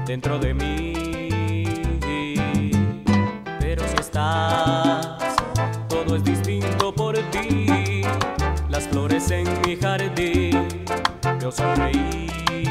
dentro de mí. Pero si estás, todo es distinto por ti. Las flores en mi jardín, yo sonreí.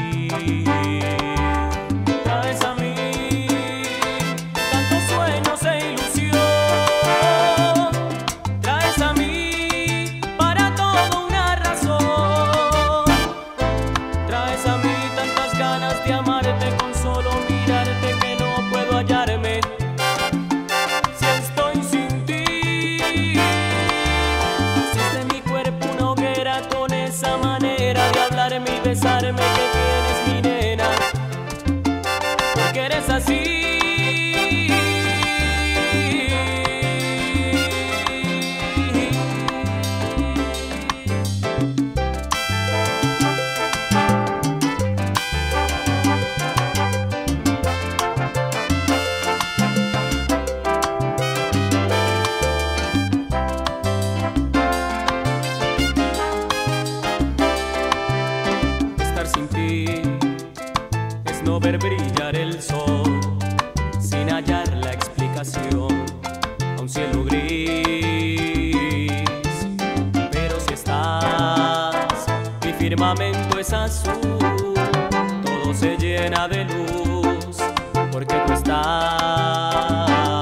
Traes a mí tantos sueños e ilusión. Traes a mí para todo una razón. Traes a mí tantas ganas de amarte, con solo mirarte que no puedo hallarme. Si estoy sin ti, hiciste mi cuerpo una hoguera con esa manera de hablarme y besarme que tienes, mi nena, porque eres así. Sin ti es no ver brillar el sol sin hallar la explicación a un cielo gris. Pero si estás, mi firmamento es azul, todo se llena de luz porque tú estás.